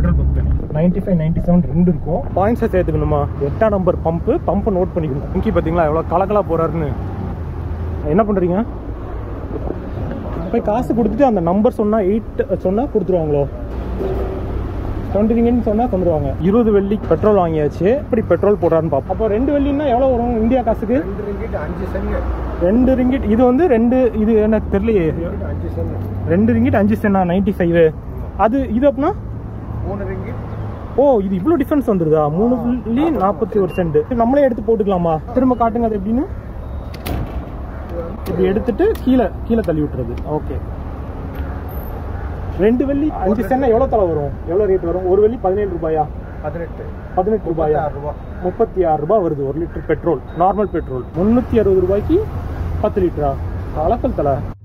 Petrol bunk தனி. 95 97 ரெண்டு இருக்கும். பாயிண்ட்ஸை சேர்த்துக்கணுமா? 8ஆம் நம்பர் பம்பை நோட் பண்ணிக்கணும். இங்கே பார்த்தீங்களா எவ்வளோ கலக்கலாக போகிறாருன்னு. என்ன பண்ணுறீங்க? போய் காசு கொடுத்துட்டு அந்த நம்பர் சொன்னால் 8 சொன்னால் கொடுத்துருவாங்களோ? 20 ரிங்கிட்னு சொன்னால் தந்துடுவாங்க. 20 வெள்ளி பெட்ரோல் வாங்கியாச்சு. இப்படி பெட்ரோல் போடுறாருன்னு பார்ப்போம். அப்போ 2 வெள்ளின்னா எவ்வளோ வரும் இந்தியா காசுக்கு? 2 ரிங்கிட் 5 சென்ட். 2 ரிங்கிட். இது வந்து 2 இது எனக்கு தெரியலையே. 5 சென்ட். 2 ரிங்கிட் 5 சென்னா 95. அது இது அப்படின்னா 3 ரிங்கிட். ஓ, இது இவ்வளோ டிஃபரன்ஸ் வந்துருதா? 3.41 சென்ட். நம்மளே எடுத்து போட்டுக்கலாமா? திரும்ப காட்டுங்க அது எப்படின்னு. இப்படி எடுத்துட்டு கீழே தள்ளி விட்டுறது. ஓகே. 2 வெள்ளி 5 சென்னா எவ்வளோ தலை வரும்? எவ்வளோ ரேட் வரும்? ஒரு வெள்ளி 17 ரூபாயா? 18 ரூபாயா? 36 ரூபாய் வருது 1 லிட்டர் பெட்ரோல். நார்மல் பெட்ரோல் 360 ரூபாய்க்கு 10 லிட்டரா? கலக்கல் தலை.